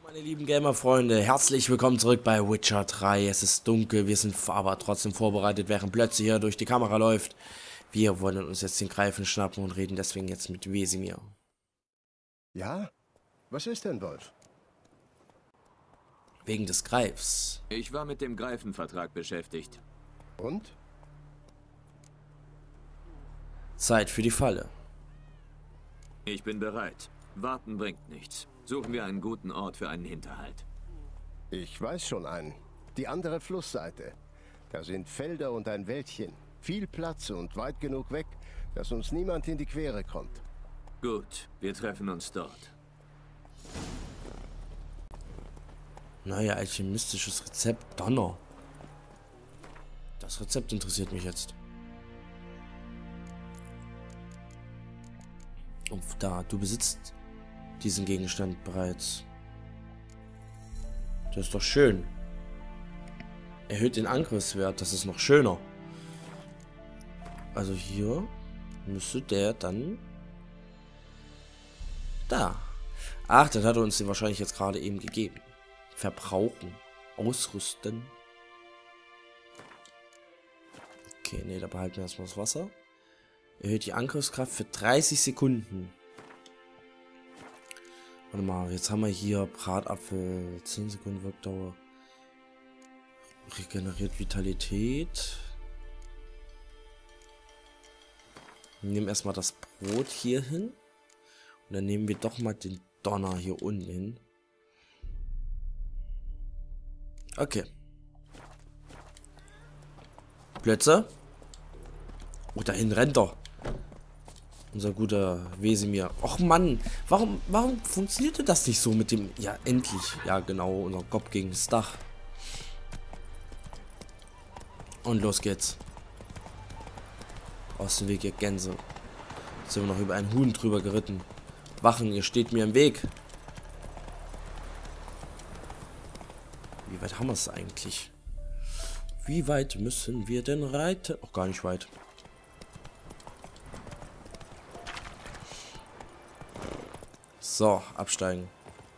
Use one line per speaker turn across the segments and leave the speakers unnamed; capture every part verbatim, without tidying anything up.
Meine lieben Gamer-Freunde, herzlich willkommen zurück bei Witcher drei. Es ist dunkel, wir sind aber trotzdem vorbereitet, während plötzlich hier durch die Kamera läuft. Wir wollen uns jetzt den Greifen schnappen und reden deswegen jetzt mit Wesemir.
Ja? Was ist denn, Wolf?
Wegen des Greifs.
Ich war mit dem Greifenvertrag beschäftigt.
Und?
Zeit für die Falle.
Ich bin bereit. Warten bringt nichts. Suchen wir einen guten Ort für einen Hinterhalt.
Ich weiß schon einen. Die andere Flussseite. Da sind Felder und ein Wäldchen. Viel Platz und weit genug weg, dass uns niemand in die Quere kommt.
Gut, wir treffen uns dort.
Naja, alchemistisches Rezept, Donner. Das Rezept interessiert mich jetzt. Und da, du besitzt diesen Gegenstand bereits. Das ist doch schön. Erhöht den Angriffswert, das ist noch schöner. Also hier müsste der dann... Da. Ach, dann hat er uns den wahrscheinlich jetzt gerade eben gegeben. Verbrauchen. Ausrüsten. Okay, nee, da behalten wir erstmal das Wasser. Erhöht die Angriffskraft für dreißig Sekunden. Warte mal, jetzt haben wir hier Bratapfel. zehn Sekunden Wirkdauer. Regeneriert Vitalität. Wir nehmen erstmal das Brot hier hin. Und dann nehmen wir doch mal den Donner hier unten hin. Okay. Blötze. Oh, dahin rennt er. Unser guter Wesemir. Och Mann, warum, warum funktionierte das nicht so mit dem... Ja, endlich. Ja, genau, unser Kopf gegen das Dach. Und los geht's. Aus dem Weg, ihr Gänse. Jetzt sind wir noch über einen Huhn drüber geritten. Wachen, ihr steht mir im Weg. Wie weit haben wir es eigentlich? Wie weit müssen wir denn reiten? Auch gar nicht weit. So, absteigen.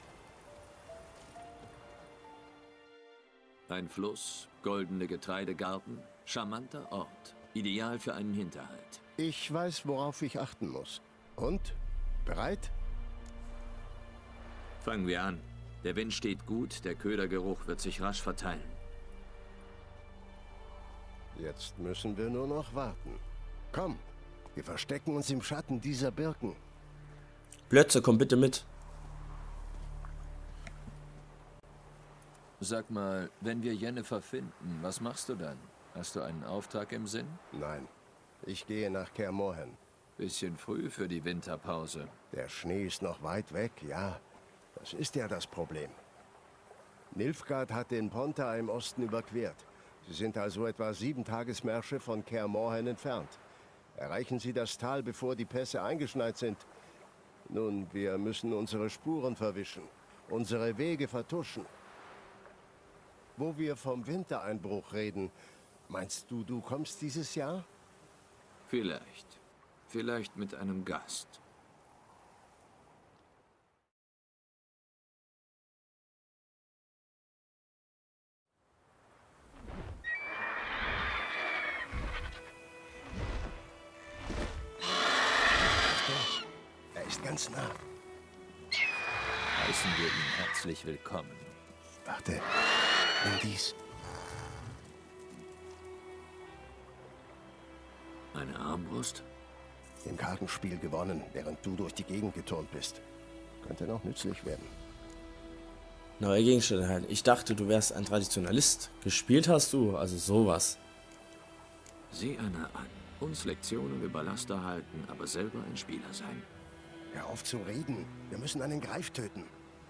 Ein Fluss, goldene Getreidegarten, charmanter Ort. Ideal für einen Hinterhalt.
Ich weiß, worauf ich achten muss. Und? Bereit?
Fangen wir an. Der Wind steht gut, der Ködergeruch wird sich rasch verteilen.
Jetzt müssen wir nur noch warten. Komm, wir verstecken uns im Schatten dieser Birken.
Blötze, komm bitte mit.
Sag mal, wenn wir Jennifer finden, was machst du dann? Hast du einen Auftrag im Sinn?
Nein, ich gehe nach Kaer Morhen.
Bisschen früh für die Winterpause.
Der Schnee ist noch weit weg, ja. Das ist ja das Problem. Nilfgaard hat den Pontar im Osten überquert. Sie sind also etwa sieben Tagesmärsche von Kaer Morhen entfernt. Erreichen Sie das Tal, bevor die Pässe eingeschneit sind. Nun, wir müssen unsere Spuren verwischen, unsere Wege vertuschen. Wo wir vom Wintereinbruch reden, meinst du, du kommst dieses Jahr?
Vielleicht. Vielleicht mit einem Gast.
Er ist ganz nah.
Heißen wir ihn herzlich willkommen.
Warte, nimm dies.
Eine Armbrust?
Im Kartenspiel gewonnen, während du durch die Gegend geturnt bist. Könnte noch nützlich werden.
Neue Gegenstände halt. Ich dachte, du wärst ein Traditionalist. Gespielt hast du, also sowas.
Sieh einer an. Uns Lektionen über Laster halten, aber selber ein Spieler sein.
Hör auf zu reden. Wir müssen einen Greif töten.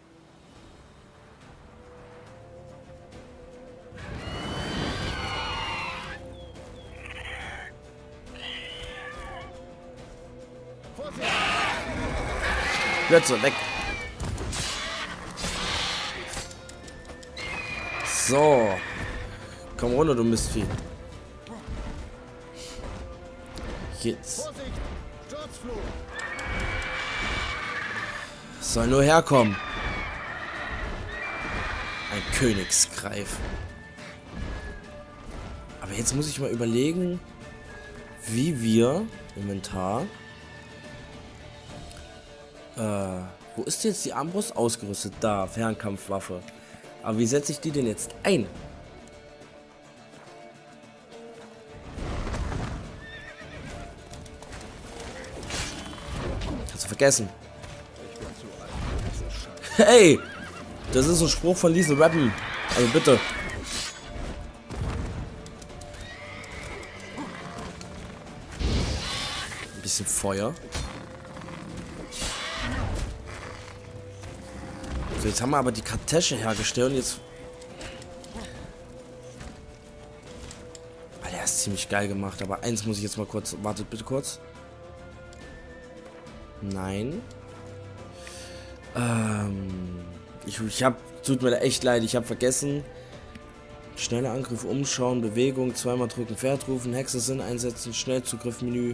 Blötze, weg. So. Komm runter, du Mistvieh. Jetzt. Soll nur herkommen. Ein Königsgreif. Aber jetzt muss ich mal überlegen, wie wir... Inventar. Äh, wo ist jetzt die Armbrust ausgerüstet? Da, Fernkampfwaffe. Aber wie setze ich die denn jetzt ein? Kannst du vergessen. Hey! Das ist ein Spruch von Liesel Rappen. Also bitte. Ein bisschen Feuer. So, jetzt haben wir aber die Kartäsche hergestellt und jetzt... Ah, der ist ziemlich geil gemacht, aber eins muss ich jetzt mal kurz... Wartet bitte kurz. Nein. Ähm... Ich, ich hab... Tut mir echt leid, ich habe vergessen. Schneller Angriff, Umschauen, Bewegung, zweimal drücken, Pferd rufen, Hexe Sinn einsetzen, Schnellzugriff-Menü.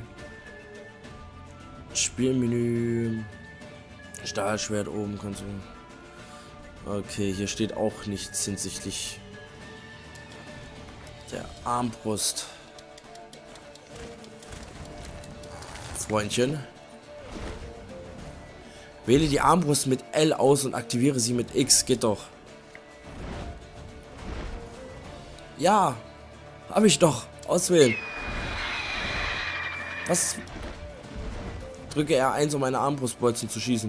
Spielmenü. Stahlschwert oben kannst du... Okay, hier steht auch nichts hinsichtlich der Armbrust. Freundchen. Wähle die Armbrust mit L aus und aktiviere sie mit X. Geht doch. Ja. Habe ich doch. Auswählen. Was? Drücke R eins, um meine Armbrustbolzen zu schießen.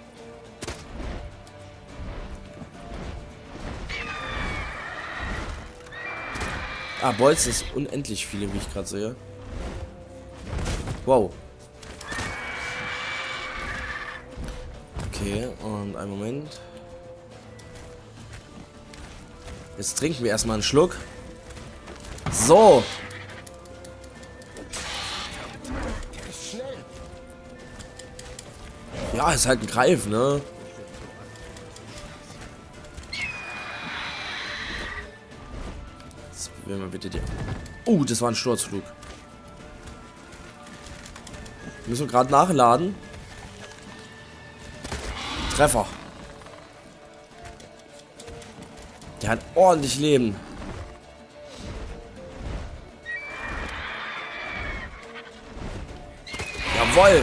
Ah, Bolzen ist unendlich viele, wie ich gerade sehe. Wow. Okay, und einen Moment. Jetzt trinken wir erstmal einen Schluck. So. Ja, ist halt ein Greif, ne? Jetzt probieren wir bitte die... Oh, das war ein Sturzflug. Müssen wir gerade nachladen. Treffer. Der hat ordentlich Leben. Jawohl.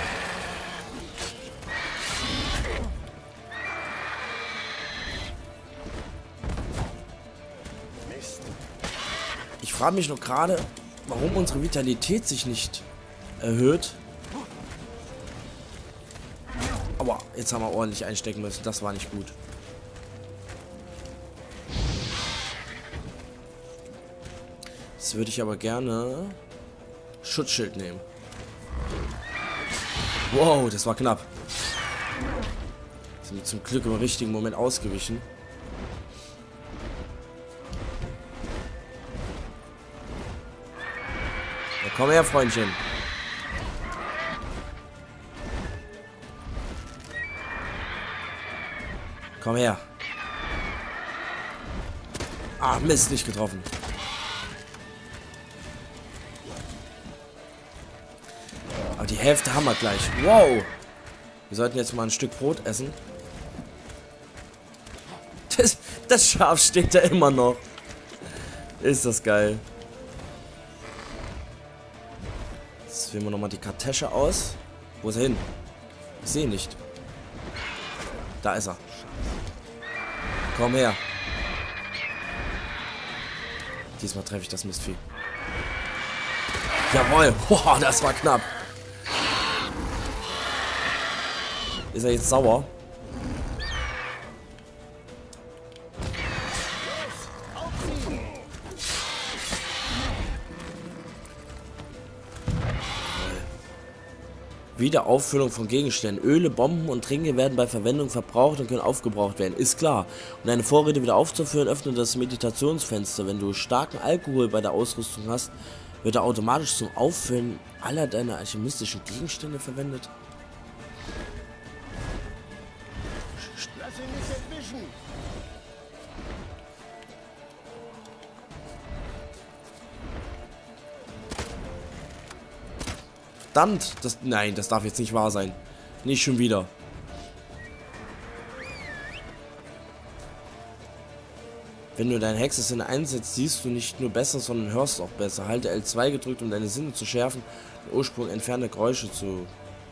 Ich frage mich noch gerade, warum unsere Vitalität sich nicht erhöht. Aber jetzt haben wir ordentlich einstecken müssen. Das war nicht gut. Jetzt würde ich aber gerne Schutzschild nehmen. Wow, das war knapp. Sind wir zum Glück im richtigen Moment ausgewichen. Ja, komm her, Freundchen. Komm her. Ah, Mist, nicht getroffen. Aber die Hälfte haben wir gleich. Wow. Wir sollten jetzt mal ein Stück Brot essen. Das, das Schaf steht da immer noch. Ist das geil. Jetzt wählen wir nochmal die Kartäsche aus. Wo ist er hin? Ich sehe ihn nicht. Da ist er. Komm her. Diesmal treffe ich das Mistvieh. Jawohl. Boah, das war knapp. Ist er jetzt sauer? Wiederauffüllung von Gegenständen. Öle, Bomben und Tränke werden bei Verwendung verbraucht und können aufgebraucht werden. Ist klar. Um deine Vorräte wieder aufzuführen, öffne das Meditationsfenster. Wenn du starken Alkohol bei der Ausrüstung hast, wird er automatisch zum Auffüllen aller deiner alchemistischen Gegenstände verwendet.
Lass ihn nicht entwischen.
Verdammt! Das, nein, das darf jetzt nicht wahr sein. Nicht schon wieder. Wenn du deinen Hexensinne einsetzt, siehst du nicht nur besser, sondern hörst auch besser. Halte L zwei gedrückt, um deine Sinne zu schärfen, den Ursprung entfernter Geräusche zu...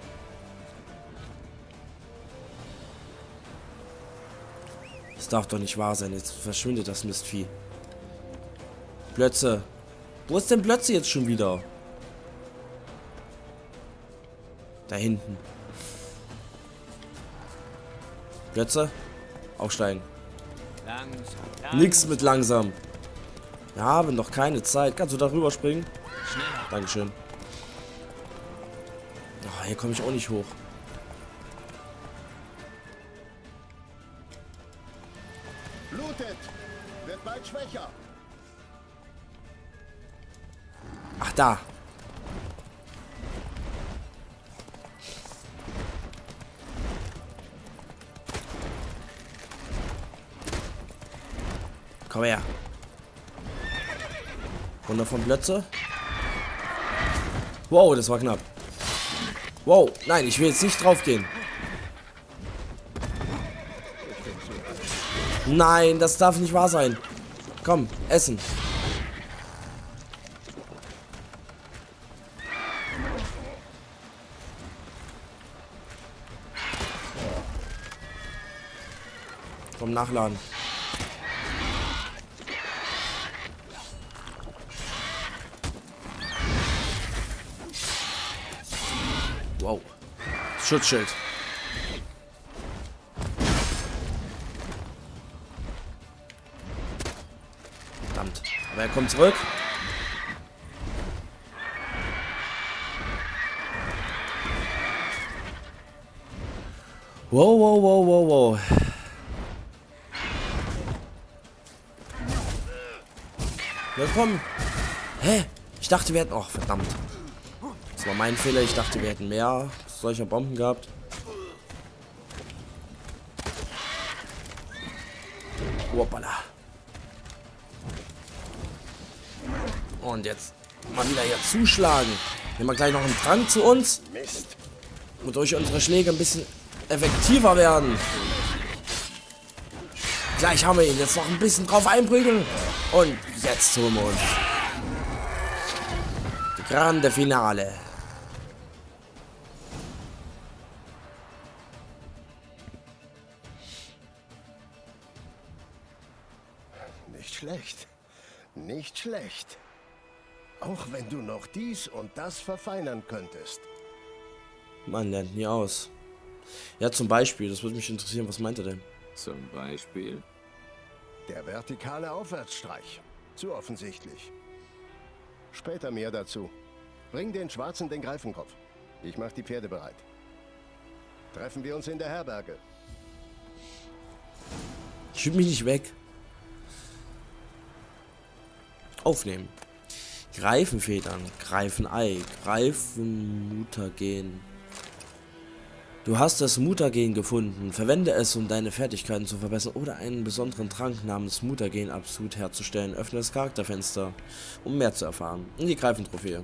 Das darf doch nicht wahr sein, jetzt verschwindet das Mistvieh. Plötze. Wo ist denn Plötze jetzt schon wieder? Da hinten. Plötze. Aufsteigen.
Langsam.
Nix mit langsam. Wir haben doch keine Zeit. Kannst du darüber springen?
Schneller.
Dankeschön. Oh, hier komme ich auch nicht hoch.
Blutet! Wird bald schwächer.
Ach, da. Komm her. Runter von Plötze. Wow, das war knapp. Wow, nein, ich will jetzt nicht drauf gehen. Nein, das darf nicht wahr sein. Komm, essen. Komm, nachladen. Wow. Schutzschild. Verdammt. Aber er kommt zurück. Wow, wow, wow, wow, wow. Ja, komm. Hä? Ich dachte, wir hätten... Ach, verdammt. Das war mein Fehler. Ich dachte, wir hätten mehr solcher Bomben gehabt. Hoppala. Und jetzt mal wieder hier zuschlagen. Nehmen wir gleich noch einen Trank zu uns.
Mist.
Wodurch unsere Schläge ein bisschen effektiver werden. Gleich haben wir ihn. Jetzt noch ein bisschen drauf einprügeln. Und jetzt holen wir uns die grande Finale.
Nicht schlecht. Nicht schlecht. Auch wenn du noch dies und das verfeinern könntest.
Man lernt nie aus. Ja, zum Beispiel. Das würde mich interessieren. Was meint er denn?
Zum Beispiel?
Der vertikale Aufwärtsstreich. Zu offensichtlich. Später mehr dazu. Bring den Schwarzen den Greifenkopf. Ich mach die Pferde bereit. Treffen wir uns in der Herberge.
Schieb mich nicht weg. Aufnehmen. Greifenfedern, Greifenei, Greifenmutagen. Du hast das Mutagen gefunden. Verwende es, um deine Fertigkeiten zu verbessern oder einen besonderen Trank namens Mutagen-Absolut herzustellen. Öffne das Charakterfenster, um mehr zu erfahren. In die Greifentrophäe.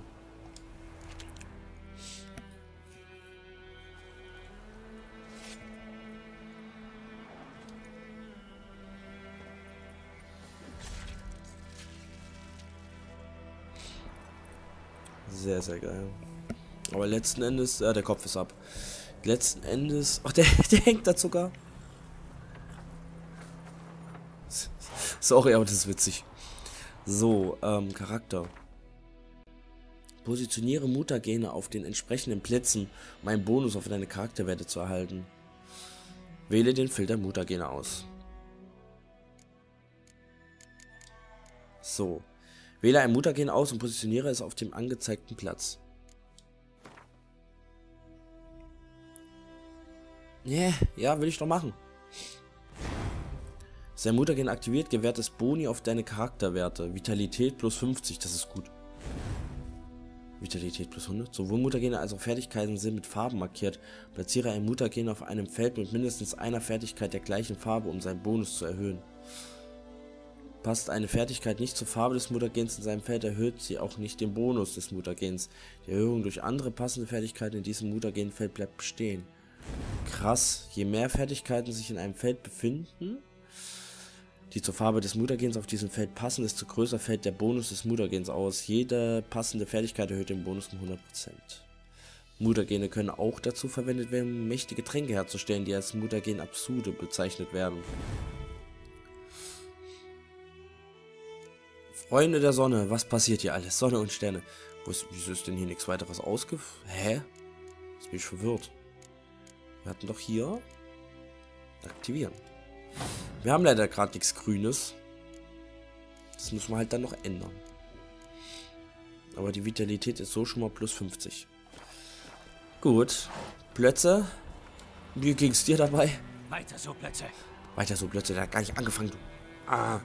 Sehr, sehr geil. Aber letzten Endes, äh, der Kopf ist ab. Letzten Endes, ach, der, der hängt da sogar. Sorry, aber das ist witzig. So, ähm, Charakter. Positioniere Mutagene auf den entsprechenden Plätzen, um einen Bonus auf deine Charakterwerte zu erhalten. Wähle den Filter Mutagene aus. So. Wähle ein Mutagen aus und positioniere es auf dem angezeigten Platz. Yeah, ja, will ich doch machen. Ist ein Mutagen aktiviert, gewährt es Boni auf deine Charakterwerte. Vitalität plus fünfzig, das ist gut. Vitalität plus hundert. Sowohl Mutagene als auch Fertigkeiten sind mit Farben markiert. Platziere ein Mutagen auf einem Feld mit mindestens einer Fertigkeit der gleichen Farbe, um seinen Bonus zu erhöhen. Passt eine Fertigkeit nicht zur Farbe des Mutagens in seinem Feld, erhöht sie auch nicht den Bonus des Mutagens. Die Erhöhung durch andere passende Fertigkeiten in diesem Mutagenfeld bleibt bestehen. Krass, je mehr Fertigkeiten sich in einem Feld befinden, die zur Farbe des Mutagens auf diesem Feld passen, desto größer fällt der Bonus des Mutagens aus. Jede passende Fertigkeit erhöht den Bonus um hundert Prozent. Mutagene können auch dazu verwendet werden, um mächtige Tränke herzustellen, die als Mutagen Absurde bezeichnet werden. Freunde der Sonne, was passiert hier alles? Sonne und Sterne. Wo ist, wieso ist denn hier nichts weiteres ausgef... Hä? Jetzt bin ich verwirrt. Wir hatten doch hier... Aktivieren. Wir haben leider gerade nichts Grünes. Das müssen wir halt dann noch ändern. Aber die Vitalität ist so schon mal plus fünfzig. Gut. Plötze. Wie ging's dir dabei?
Weiter so, Plötze.
Weiter so, Plötze. Der hat gar nicht angefangen. Du. Ah.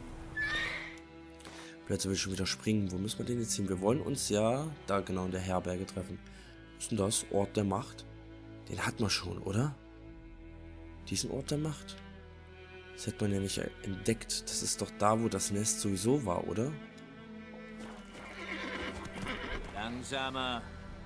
Plötze will schon wieder springen. Wo müssen wir denn jetzt hin? Wir wollen uns ja da genau in der Herberge treffen. Was ist denn das? Ort der Macht? Den hat man schon, oder? Diesen Ort der Macht? Das hätte man ja nicht entdeckt. Das ist doch da, wo das Nest sowieso war, oder?
Langsamer.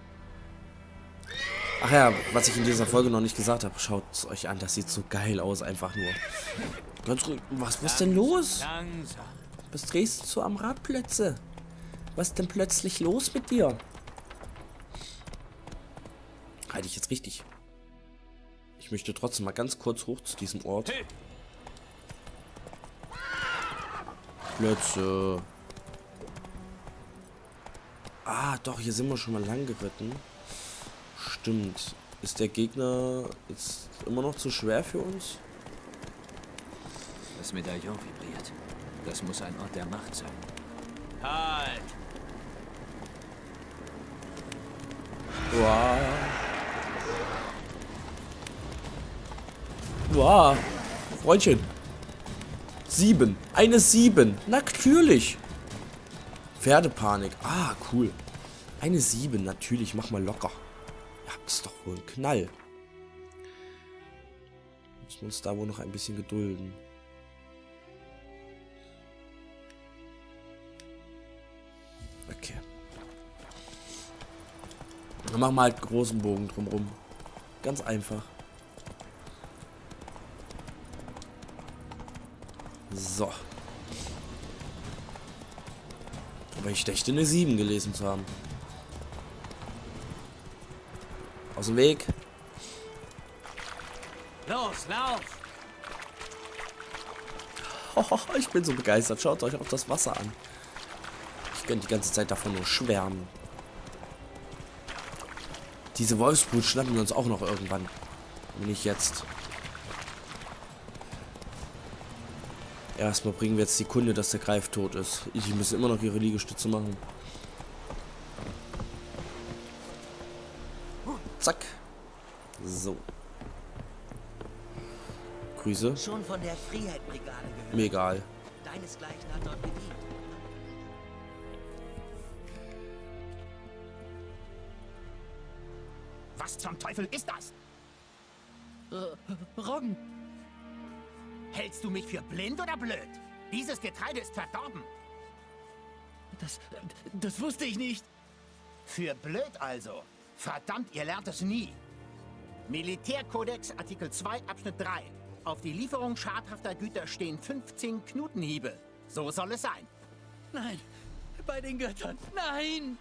Ach ja, was ich in dieser Folge noch nicht gesagt habe. Schaut es euch an, das sieht so geil aus, einfach nur. Ganz ruhig. Was, was ist denn los?
Langsam.
Was drehst du so am Rad, Plötze? Was ist denn plötzlich los mit dir? Halte ich jetzt richtig. Ich möchte trotzdem mal ganz kurz hoch zu diesem Ort.
Hey.
Plötze. Ah, doch, hier sind wir schon mal lang geritten. Stimmt. Ist der Gegner jetzt immer noch zu schwer für uns?
Das Medaillon vibriert. Das muss ein Ort der Macht sein.
Halt.
Wow. Wow. Freundchen. Sieben. Eine Sieben. Natürlich. Pferdepanik. Ah, cool. Eine Sieben. Natürlich. Mach mal locker. Ihr habt es doch wohl einen Knall. Müssen wir uns da wohl noch ein bisschen gedulden. Okay. Dann machen wir halt großen Bogen drumrum. Ganz einfach. So. Aber ich dächte eine sieben gelesen zu haben. Aus dem Weg.
Los, lauf.
Oh, ich bin so begeistert. Schaut euch auch das Wasser an. Ich könnte die ganze Zeit davon nur schwärmen. Diese Wolfsbrut schnappen wir uns auch noch irgendwann. Aber nicht jetzt. Erstmal bringen wir jetzt die Kunde, dass der Greif tot ist. Die müssen immer noch ihre Liegestütze machen. Zack. So. Grüße.
Schon von der Freiheit-Brigade gehört.
Mir egal.
Deinesgleichen hat dort gedient.
Was zum Teufel ist das?
Äh, Roggen.
Hältst du mich für blind oder blöd? Dieses Getreide ist verdorben.
Das, das wusste ich nicht.
Für blöd also. Verdammt, ihr lernt es nie. Militärkodex Artikel zwei Abschnitt drei. Auf die Lieferung schadhafter Güter stehen fünfzehn Knutenhiebe. So soll es sein.
Nein, bei den Göttern. Nein!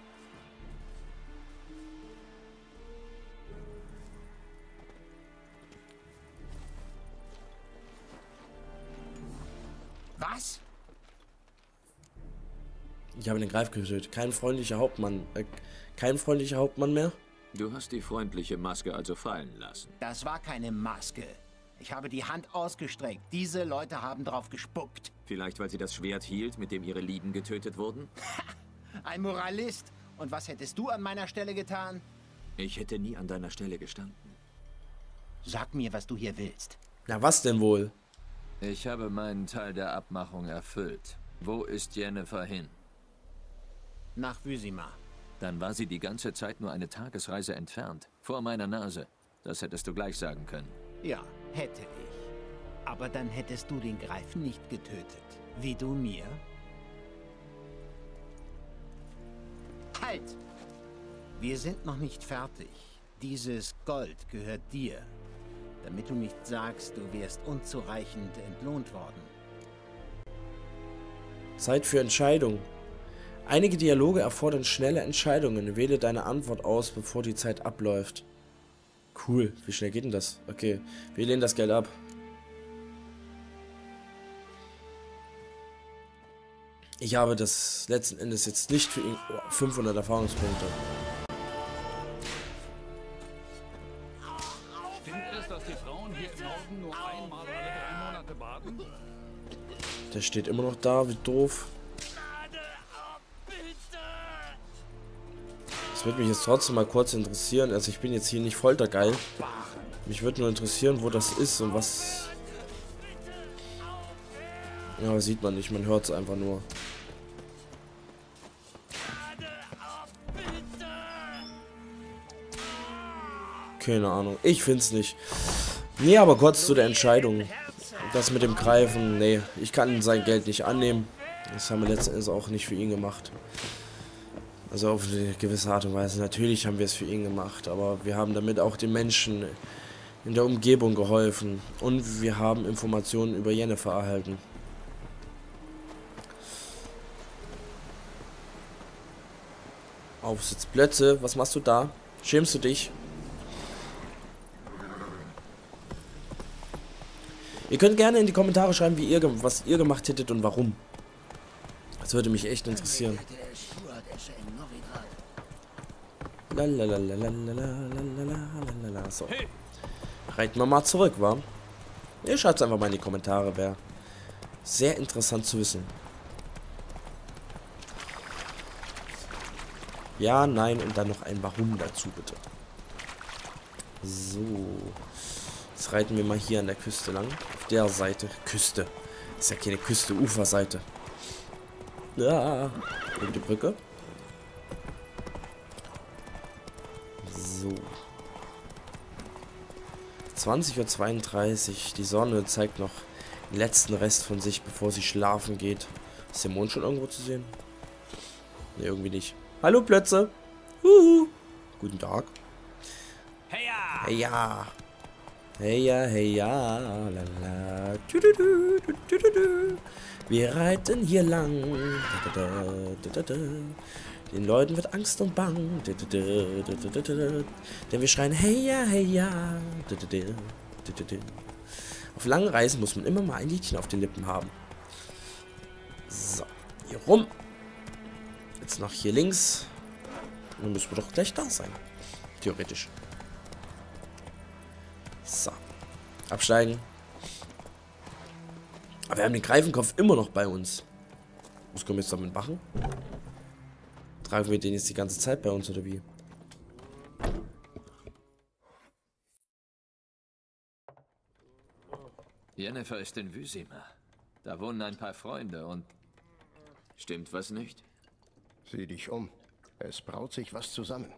Was?
Ich habe den Greif getötet. Kein freundlicher Hauptmann. Äh, kein freundlicher Hauptmann mehr?
Du hast die freundliche Maske also fallen lassen.
Das war keine Maske. Ich habe die Hand ausgestreckt. Diese Leute haben drauf gespuckt.
Vielleicht, weil sie das Schwert hielt, mit dem ihre Lieben getötet wurden?
Ein Moralist. Und was hättest du an meiner Stelle getan?
Ich hätte nie an deiner Stelle gestanden.
Sag mir, was du hier willst.
Na, was denn wohl?
Ich habe meinen Teil der Abmachung erfüllt. Wo ist Jennifer hin?
Nach Vysima.
Dann war sie die ganze Zeit nur eine Tagesreise entfernt. Vor meiner Nase. Das hättest du gleich sagen können.
Ja, hätte ich. Aber dann hättest du den Greif nicht getötet. Wie du mir. Halt! Wir sind noch nicht fertig. Dieses Gold gehört dir. Damit du nicht sagst, du wärst unzureichend entlohnt worden.
Zeit für Entscheidung. Einige Dialoge erfordern schnelle Entscheidungen. Wähle deine Antwort aus, bevor die Zeit abläuft. Cool. Wie schnell geht denn das? Okay, wir lehnen das Geld ab. Ich habe das letzten Endes jetzt nicht für ihn... Oh, fünfhundert Erfahrungspunkte.
Stimmt es, dass die Frauen hier im Norden nur einmal alle drei Monate baden?
Der steht immer noch da, wie doof. Das würde mich jetzt trotzdem mal kurz interessieren. Also ich bin jetzt hier nicht foltergeil. Mich würde nur interessieren, wo das ist und was... Ja, sieht man nicht, man hört es einfach nur. Keine Ahnung, ich find's nicht. Nee, aber kurz zu der Entscheidung. Das mit dem Greifen, nee, ich kann sein Geld nicht annehmen. Das haben wir letzten Endes auch nicht für ihn gemacht. Also auf eine gewisse Art und Weise. Natürlich haben wir es für ihn gemacht, aber wir haben damit auch den Menschen in der Umgebung geholfen. Und wir haben Informationen über Jennifer erhalten. Aufsitzplätze, was machst du da? Schämst du dich? Ihr könnt gerne in die Kommentare schreiben, wie ihr, was ihr gemacht hättet und warum. Das würde mich echt interessieren. Lalalalalalalalalala. So. Reiten wir mal zurück, wa? Ihr schreibt es einfach mal in die Kommentare, wäre sehr interessant zu wissen. Ja, nein und dann noch ein Warum dazu, bitte. So. Jetzt reiten wir mal hier an der Küste lang. Auf der Seite. Küste. Ist ja keine Küste, Uferseite. Ja. Und die Brücke. So. zwanzig Uhr zweiunddreißig. Die Sonne zeigt noch den letzten Rest von sich, bevor sie schlafen geht. Ist der Mond schon irgendwo zu sehen? Ne, irgendwie nicht. Hallo Plötze. Huhu. Guten Tag. Hey ja. Hey ja. Hey ja, hey ja. Lala. Wir reiten hier lang. Den Leuten wird Angst und Bang. Denn wir schreien hey ja, hey ja. Auf langen Reisen muss man immer mal ein Liedchen auf den Lippen haben. So, hier rum. Jetzt noch hier links. Dann müssen wir doch gleich da sein. Theoretisch. So. Absteigen. Aber wir haben den Greifenkopf immer noch bei uns. Was können wir jetzt damit machen? Tragen wir den jetzt die ganze Zeit bei uns oder wie?
Jennifer ist in Wüsima. Da wohnen ein paar Freunde und...
Stimmt was nicht?
Sieh dich um. Es braut sich was zusammen.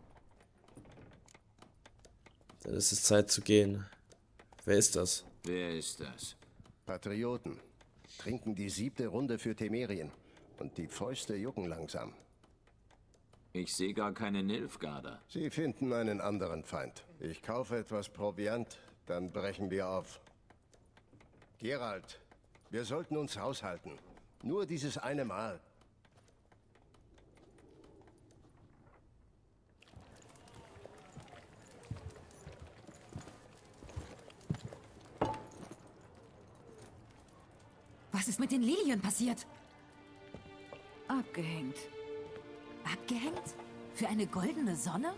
Dann ist es Zeit zu gehen. Wer ist das?
Wer ist das?
Patrioten. Trinken die siebte Runde für Temerien. Und die Fäuste jucken langsam.
Ich sehe gar keine Nilfgaarder.
Sie finden einen anderen Feind. Ich kaufe etwas Proviant, dann brechen wir auf. Geralt, wir sollten uns haushalten. Nur dieses eine Mal.
Was ist mit den Lilien passiert?
Abgehängt.
Abgehängt? Für eine goldene Sonne?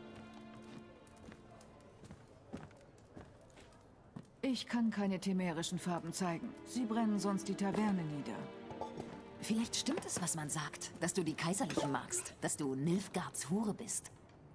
Ich kann keine temerischen Farben zeigen. Sie brennen sonst die Taverne nieder.
Vielleicht stimmt es, was man sagt, dass du die Kaiserlichen magst, dass du Nilfgaards Hure bist.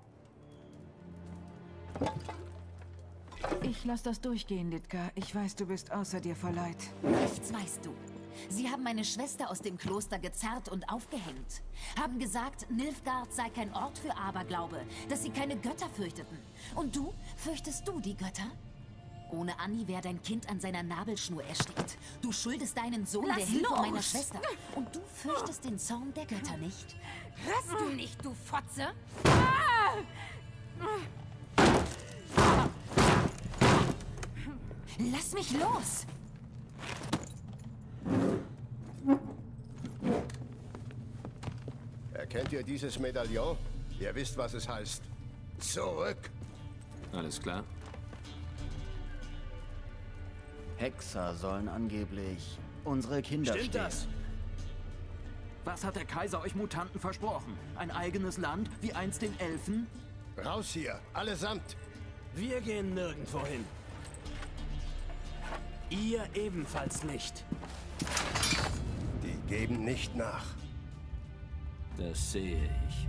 Ich lass das durchgehen, Litka. Ich weiß, du bist außer dir vor Leid.
Nichts weißt du. Sie haben meine Schwester aus dem Kloster gezerrt und aufgehängt. Haben gesagt, Nilfgaard sei kein Ort für Aberglaube, dass sie keine Götter fürchteten. Und du? Fürchtest du die Götter? Ohne Anni wäre dein Kind an seiner Nabelschnur erstickt. Du schuldest deinen Sohn
Lass
der Hilfe
los!
meiner Schwester. Und du fürchtest den Zorn der Götter nicht.
Hörst du nicht, du Fotze?
Lass mich los!
Kennt ihr dieses Medaillon? Ihr wisst, was es heißt. Zurück!
Alles klar?
Hexer sollen angeblich unsere Kinder
Stimmt
stehlen.
das? Was hat der Kaiser euch Mutanten versprochen? Ein eigenes Land, wie einst den Elfen?
Raus hier, allesamt!
Wir gehen nirgendwo hin. Ihr ebenfalls nicht.
Die geben nicht nach.
Das sehe ich.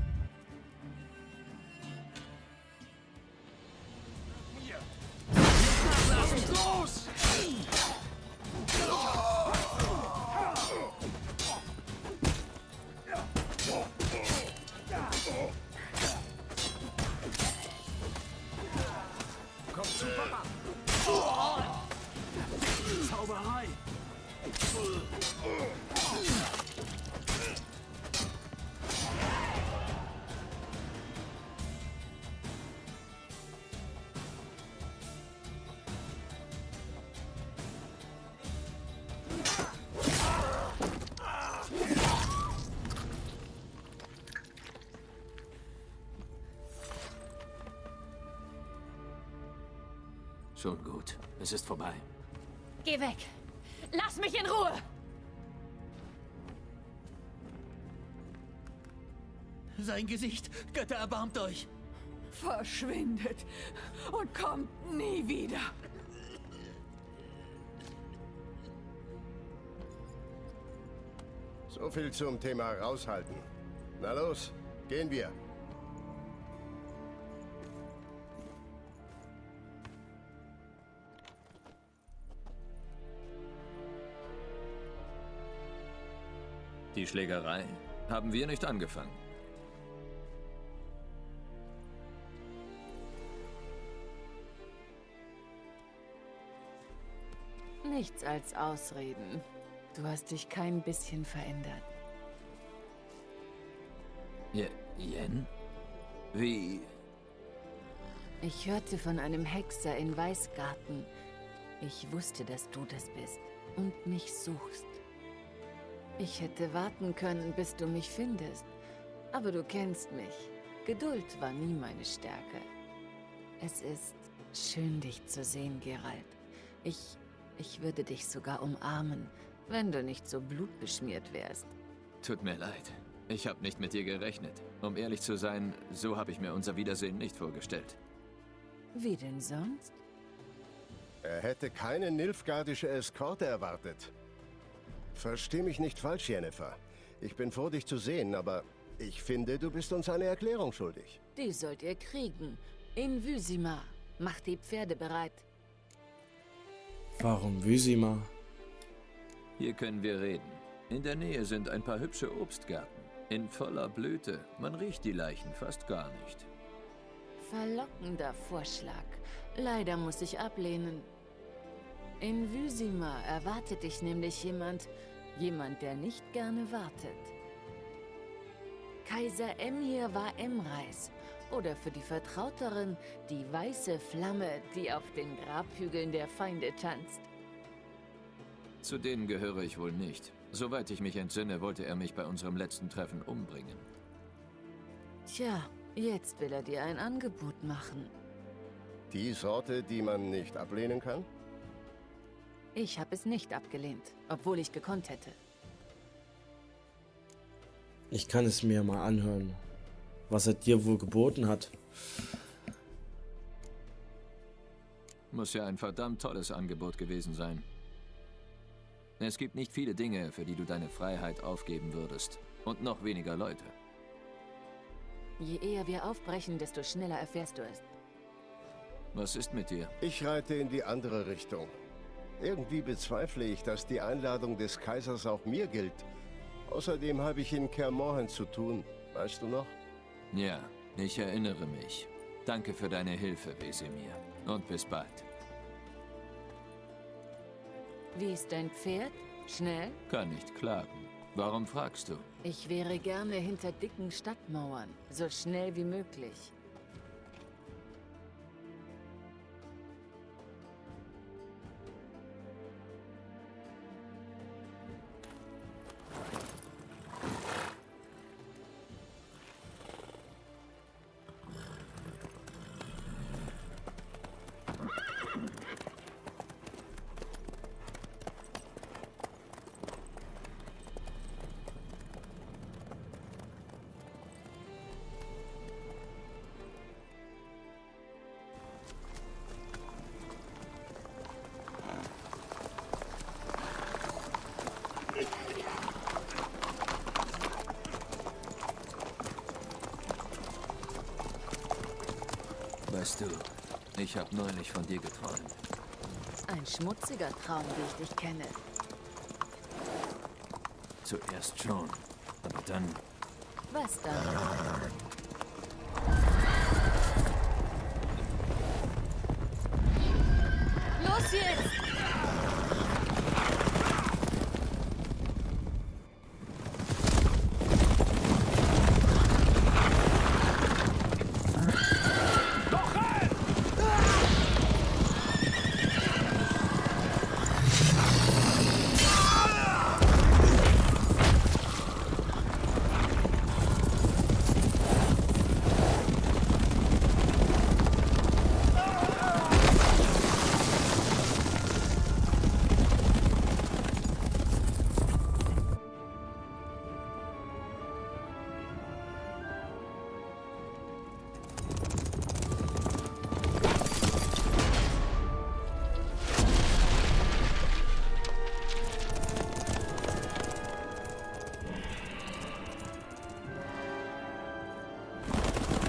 Los! Komm zu Papa! Zauberei!
Schon gut. Es ist vorbei.
Geh weg. Lass mich in Ruhe.
Sein Gesicht. Götter, erbarmt euch.
Verschwindet und kommt nie wieder.
So viel zum Thema raushalten. Na los, gehen wir.
Die Schlägerei haben wir nicht angefangen.
Nichts als Ausreden. Du hast dich kein bisschen verändert.
Je Yen? Wie?
Ich hörte von einem Hexer in Weißgarten. Ich wusste, dass du das bist und mich suchst. Ich hätte warten können, bis du mich findest. Aber du kennst mich. Geduld war nie meine Stärke. Es ist schön, dich zu sehen, Geralt. Ich, ich würde dich sogar umarmen, wenn du nicht so blutbeschmiert wärst.
Tut mir leid. Ich habe nicht mit dir gerechnet. Um ehrlich zu sein, so habe ich mir unser Wiedersehen nicht vorgestellt.
Wie denn sonst?
Er hätte keine nilfgaardische Eskorte erwartet. Versteh mich nicht falsch, Yennefer. Ich bin froh, dich zu sehen, aber ich finde, du bist uns eine Erklärung schuldig.
Die sollt ihr kriegen. In Vizima. Macht die Pferde bereit.
Warum Vizima?
Hier können wir reden. In der Nähe sind ein paar hübsche Obstgärten. In voller Blüte. Man riecht die Leichen fast gar nicht.
Verlockender Vorschlag. Leider muss ich ablehnen. In Vizima erwartet dich nämlich jemand, jemand, der nicht gerne wartet. Kaiser Emhyr war Emreis. Oder für die Vertrauteren die weiße Flamme, die auf den Grabhügeln der Feinde tanzt.
Zu denen gehöre ich wohl nicht. Soweit ich mich entsinne, wollte er mich bei unserem letzten Treffen umbringen.
Tja, jetzt will er dir ein Angebot machen.
Die Sorte, die man nicht ablehnen kann?
Ich habe es nicht abgelehnt, obwohl ich gekonnt hätte.
Ich kann es mir mal anhören, was er dir wohl geboten hat.
Muss ja ein verdammt tolles Angebot gewesen sein. Es gibt nicht viele Dinge, für die du deine Freiheit aufgeben würdest. Und noch weniger Leute.
Je eher wir aufbrechen, desto schneller erfährst du es.
Was ist mit dir?
Ich reite in die andere Richtung. Irgendwie bezweifle ich, dass die Einladung des Kaisers auch mir gilt. Außerdem habe ich in Kaer Morhen zu tun. Weißt du noch?
Ja, ich erinnere mich. Danke für deine Hilfe, Vesemir. Und bis bald.
Wie ist dein Pferd? Schnell?
Kann nicht klagen. Warum fragst du?
Ich wäre gerne hinter dicken Stadtmauern, so schnell wie möglich.
Weißt du, ich habe neulich von dir geträumt.
Ein schmutziger Traum, wie ich dich kenne.
Zuerst schon, aber dann...
Was dann? Los jetzt!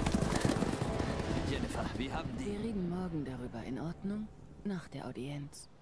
Wir haben die...
Wir reden morgen darüber, in Ordnung? Nach der Audienz.